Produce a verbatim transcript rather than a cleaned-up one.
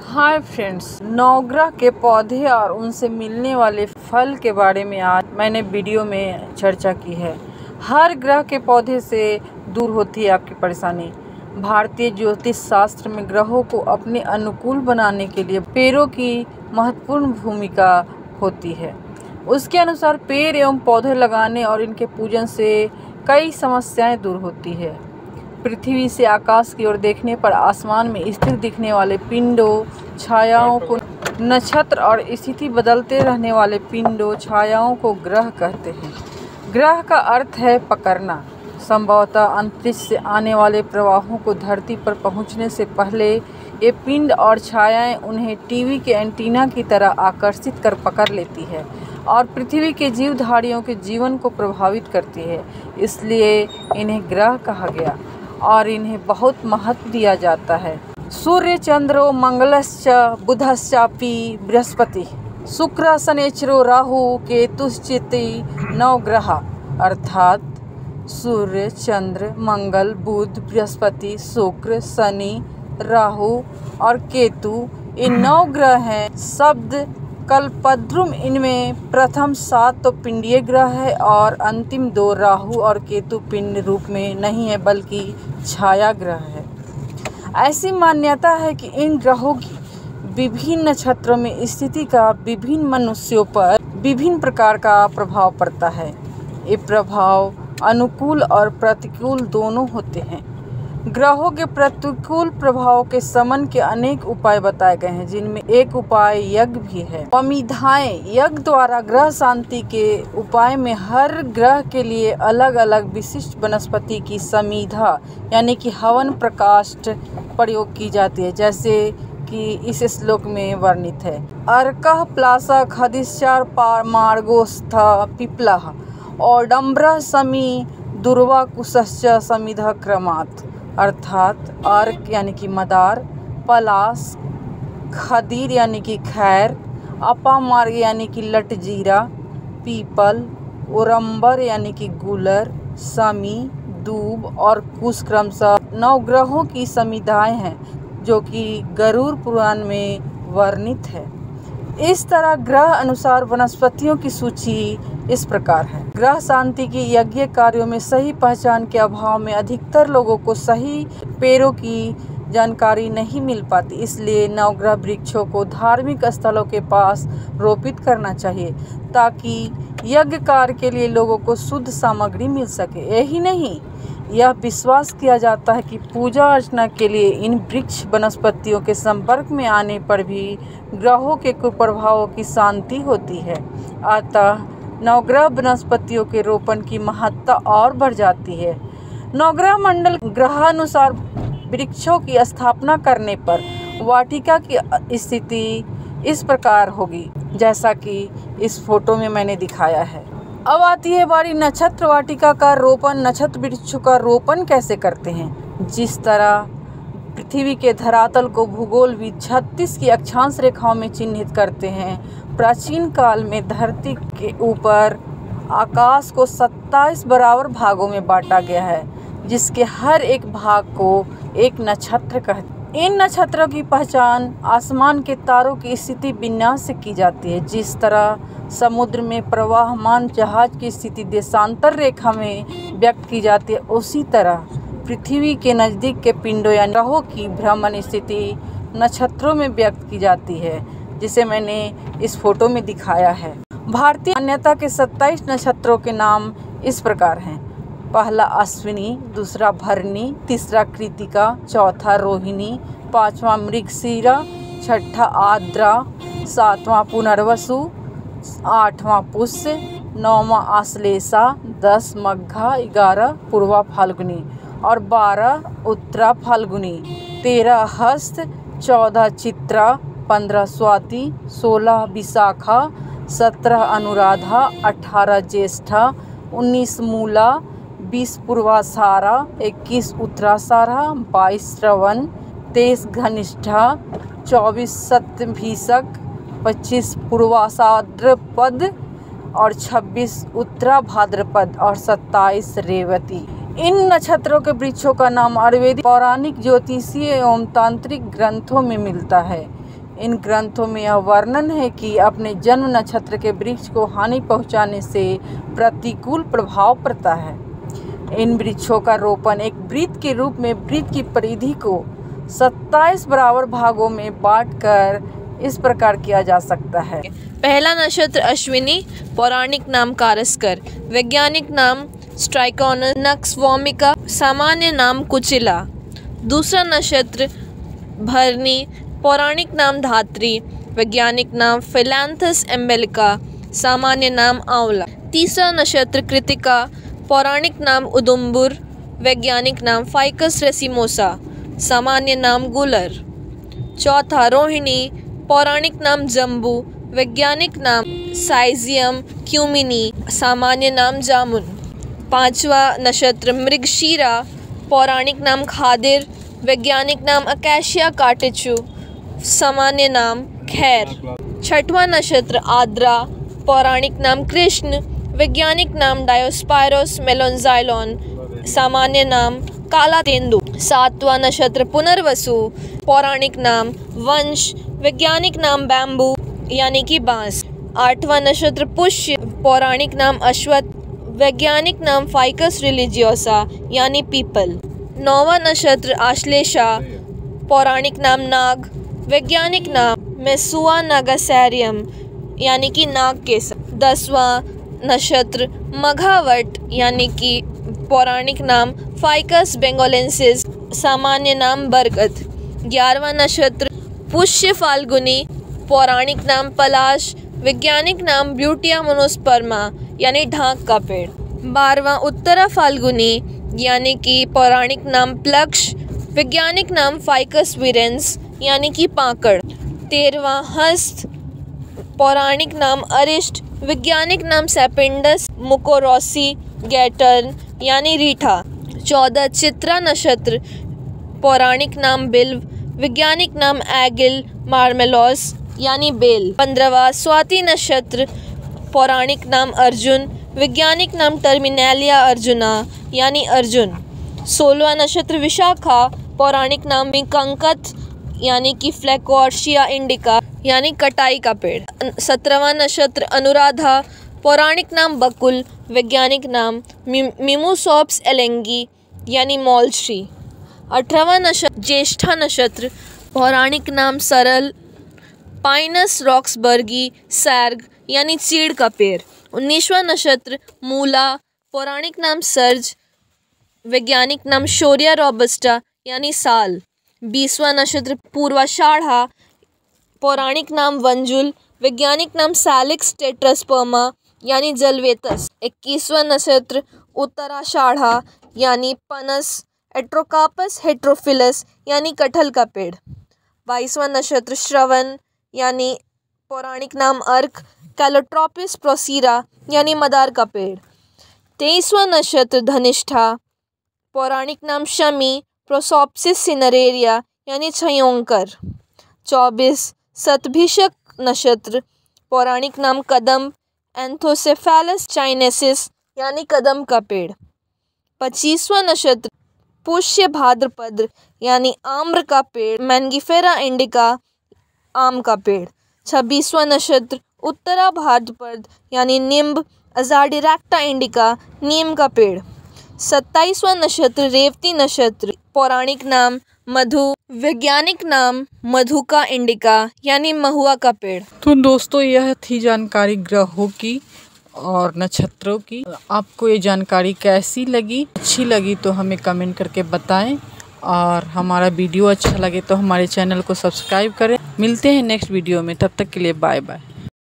Hi friends, नवग्रह के पौधे और उनसे मिलने वाले फल के बारे में आज मैंने वीडियो में चर्चा की है। हर ग्रह के पौधे से दूर होती है आपकी परेशानी। भारतीय ज्योतिष शास्त्र में ग्रहों को अपने अनुकूल बनाने के लिए पेड़ों की महत्वपूर्ण भूमिका होती है। उसके अनुसार पेड़ एवं पौधे लगाने और इनके पूजन से कई समस्याएं दूर होती है। पृथ्वी से आकाश की ओर देखने पर आसमान में स्थिर दिखने वाले पिंडों छायाओं को नक्षत्र और स्थिति बदलते रहने वाले पिंडों छायाओं को ग्रह कहते हैं। ग्रह का अर्थ है पकड़ना। संभवतः अंतरिक्ष से आने वाले प्रवाहों को धरती पर पहुंचने से पहले ये पिंड और छायाएं उन्हें टीवी के एंटीना की तरह आकर्षित कर पकड़ लेती है और पृथ्वी के जीवधारियों के जीवन को प्रभावित करती है। इसलिए इन्हें ग्रह कहा गया और इन्हें बहुत महत्व दिया जाता है। सूर्य चंद्रो मंगलश्च बुधश्चापि बृहस्पति शुक्र शनिचरो राहु केतुश्चेति नवग्रह, अर्थात सूर्य चंद्र मंगल बुध बृहस्पति शुक्र शनि राहु और केतु ये नौ ग्रह हैं। शब्द कल्पद्रुम इनमें प्रथम सात तो पिंडीय ग्रह है और अंतिम दो राहु और केतु पिंड रूप में नहीं है बल्कि छाया ग्रह है। ऐसी मान्यता है कि इन ग्रहों की विभिन्न नक्षत्रों में स्थिति का विभिन्न मनुष्यों पर विभिन्न प्रकार का प्रभाव पड़ता है। ये प्रभाव अनुकूल और प्रतिकूल दोनों होते हैं। ग्रहों के प्रतिकूल प्रभाव के शमन के अनेक उपाय बताए गए हैं, जिनमें एक उपाय यज्ञ भी है। समिधाएं यज्ञ द्वारा ग्रह शांति के उपाय में हर ग्रह के लिए अलग अलग विशिष्ट वनस्पति की समिधा यानी कि हवन प्रकाष्ठ प्रयोग की जाती है, जैसे कि इस श्लोक में वर्णित है। अर्कः प्लासः हदिश्चार मार्गोस्थ पिप्लः औडम्बर समी दुर्वा कुशश्च समिधा क्रमात्, अर्थात अर्क यानी कि मदार, पलास खदीर यानी कि खैर, अपामार्ग यानी कि लटजीरा, पीपल, ओरंबर यानी कि गुलर, समी दूब और कुश क्रमशः नौ ग्रहों की समिधाएं हैं जो कि गरुड़ पुराण में वर्णित है। इस तरह ग्रह अनुसार वनस्पतियों की सूची इस प्रकार है। ग्रह शांति की यज्ञ कार्यों में सही पहचान के अभाव में अधिकतर लोगों को सही पेड़ों की जानकारी नहीं मिल पाती, इसलिए नवग्रह वृक्षों को धार्मिक स्थलों के पास रोपित करना चाहिए ताकि यज्ञ कार्य के लिए लोगों को शुद्ध सामग्री मिल सके। यही नहीं, यह विश्वास किया जाता है कि पूजा अर्चना के लिए इन वृक्ष वनस्पतियों के संपर्क में आने पर भी ग्रहों के कुप्रभावों की शांति होती है। अतः नवग्रह वनस्पतियों के रोपण की महत्ता और बढ़ जाती है। नवग्रह मंडल ग्रहानुसार वृक्षों की स्थापना करने पर वाटिका की स्थिति इस प्रकार होगी जैसा कि इस फोटो में मैंने दिखाया है। अब आती है बारी नक्षत्र वाटिका का रोपण। नक्षत्र वृक्षों का रोपण कैसे करते हैं? जिस तरह पृथ्वी के धरातल को भूगोलविद छत्तीस की अक्षांश रेखाओं में चिन्हित करते हैं, प्राचीन काल में धरती के ऊपर आकाश को सत्ताईस बराबर भागों में बांटा गया है, जिसके हर एक भाग को एक नक्षत्र कहते हैं। इन नक्षत्रों की पहचान आसमान के तारों की स्थिति विन्यास से की जाती है। जिस तरह समुद्र में प्रवाहमान जहाज की स्थिति देशांतर रेखा में व्यक्त की जाती है, उसी तरह पृथ्वी के नज़दीक के पिंडों या ग्रहों की भ्रमण स्थिति नक्षत्रों में व्यक्त की जाती है, जिसे मैंने इस फोटो में दिखाया है। भारतीय मान्यता के सत्ताईस नक्षत्रों के नाम इस प्रकार हैं। पहला अश्विनी, दूसरा भरणी, तीसरा कृतिका, चौथा रोहिणी, पांचवा मृगशिरा, छठा आर्द्रा, सातवां पुनर्वसु, आठवां पुष्य, नौवां आश्लेषा, दस मघा, ग्यारह पूर्वा फाल्गुनी और बारह उत्तरा फाल्गुनी, तेरह हस्त, चौदह चित्रा, पंद्रह स्वाति, सोलह विशाखा, सत्रह अनुराधा, अठारह ज्येष्ठा, उन्नीस मूला, बीस पूर्वाषाढ़ा, इक्कीस उत्तराषाढ़ा, बाईस श्रवण, तेईस घनिष्ठा, चौबीस शतभिषक, पच्चीस पूर्वाषाद्रपद और छब्बीस उत्तरा भाद्रपद और सत्ताईस रेवती। इन नक्षत्रों के वृक्षों का नाम आयुर्वेदिक, पौराणिक, ज्योतिषीय एवं तांत्रिक ग्रंथों में मिलता है। इन ग्रंथों में यह वर्णन है कि अपने जन्म नक्षत्र के वृक्ष को हानि पहुंचाने से प्रतिकूल प्रभाव पड़ता है। इन वृक्षों का रोपण एक वृत्त के रूप में वृत्त की परिधि को सत्ताईस बराबर भागों में बांटकर इस प्रकार किया जा सकता है। पहला नक्षत्र अश्विनी, पौराणिक नाम कारस्कर, वैज्ञानिक नाम स्ट्राइकोनस नक्सवॉमिका, सामान्य नाम कुचिला। दूसरा नक्षत्र भरणी, पौराणिक नाम धात्री, वैज्ञानिक नाम फिलैंथस एम्बेलिका, सामान्य नाम आंवला। तीसरा नक्षत्र कृतिका, पौराणिक नाम उदुम्बुर, वैज्ञानिक नाम फाइकस रेसिमोसा, सामान्य नाम गुलर। चौथा रोहिणी, पौराणिक नाम जम्बू, वैज्ञानिक नाम साइजियम क्यूमिनी, सामान्य नाम जामुन। पांचवा नक्षत्र मृगशीरा, पौराणिक नाम खादिर, वैज्ञानिक नाम अकैशिया काटिचू, सामान्य नाम खैर। छठवां नक्षत्र आद्रा, पौराणिक नाम कृष्ण, वैज्ञानिक नाम डायोस्पायरोस मेलोन्जाइलॉन, सामान्य नाम काला तेंदु। सातवां नक्षत्र पुनर्वसु, पौराणिक नाम वंश, वैज्ञानिक नाम बैम्बू यानी कि बांस। आठवां नक्षत्र पुष्य, पौराणिक नाम अश्वत्थ, वैज्ञानिक नाम फाइकस रिलीजियोसा यानी पीपल। नौवां नक्षत्र आश्लेषा, पौराणिक नाम नाग, वैज्ञानिक नाम मेसुआ नागासैरियम यानी कि नाग केसर। दसवां नक्षत्र मघावट यानी कि पौराणिक नाम फाइकस बेंगोलेंसिस, सामान्य नाम बरगद। ग्यारहवां नक्षत्र पुष्य फाल्गुनी, पौराणिक नाम पलाश, वैज्ञानिक नाम ब्यूटिया मोनोस्पर्मा यानी ढाक का पेड़। बारहवां उत्तरा फाल्गुनी यानी कि पौराणिक नाम प्लक्ष, वैज्ञानिक नाम फाइकस विरेंस यानी कि पाकड़। तेरहवां हस्त, पौराणिक नाम अरिष्ट, वैज्ञानिक नाम सेपिंडस मुकोरोसी गैटर्न यानी रीठा। चौदह चित्रा नक्षत्र, पौराणिक नाम बिल्व, वैज्ञानिक नाम एगिल मार्मेलोस यानी बेल। पंद्रहवां स्वाति नक्षत्र, पौराणिक नाम अर्जुन, वैज्ञानिक नाम टर्मिनेलिया अर्जुना यानी अर्जुन। सोलहवां नक्षत्र विशाखा, पौराणिक नाम मिकंकथ यानी कि फ्लैकोर्शिया इंडिका यानी कटाई का पेड़। सत्रहवां नक्षत्र अनुराधा, पौराणिक नाम बकुल, वैज्ञानिक नाम मिमुसॉप्स एलेंगी यानी मॉलश्री। अठारहवां नक्षत्र ज्येष्ठा नक्षत्र, पौराणिक नाम सरल, पाइनस रॉक्सबर्गी सैर्ग यानी चीड़ का पेड़। उन्नीसवां नक्षत्र मूला, पौराणिक नाम सर्ज, वैज्ञानिक नाम शोरिया रोबस्टा यानी साल। बीसवां नक्षत्र पूर्वाषाढ़ा, पौराणिक नाम वंजुल, वैज्ञानिक नाम सैलिक्स टेट्रास्पर्मा यानी जलवेतस। इक्कीसवां नक्षत्र उत्तराषाढ़ा यानी पनस, एट्रोकार्पस हेट्रोफिलस यानी कटहल का पेड़। बाईसवां नक्षत्र श्रवण यानी पौराणिक नाम अर्क, कैलोट्रोपिस प्रोसीरा यानी मदार का पेड़। तेईसवां नक्षत्र धनिष्ठा, पौराणिक नाम शमी, प्रोसोप्सिस सिनरेरिया यानी छयोंकर। चौबीस शतभिषक नक्षत्र, पौराणिक नाम कदम, एंथोसेफेलस चाइनेसिस यानी कदम का पेड़। पच्चीसवां नक्षत्र पुष्य भाद्रपद यानी आम्र का पेड़, मैंगिफेरा इंडिका आम का पेड़। छब्बीसवां नक्षत्र उत्तरा भाद्रपद यानी निम्ब, अजाडिरेक्टा इंडिका नीम का पेड़। सत्ताईसवां नक्षत्र रेवती नक्षत्र, पौराणिक नाम मधु, वैज्ञानिक नाम मधुका इंडिका यानी महुआ का पेड़। तो दोस्तों यह थी जानकारी ग्रहों की और नक्षत्रों की। आपको ये जानकारी कैसी लगी? अच्छी लगी तो हमें कमेंट करके बताएं और हमारा वीडियो अच्छा लगे तो हमारे चैनल को सब्सक्राइब करें। मिलते हैं नेक्स्ट वीडियो में, तब तक के लिए बाय बाय।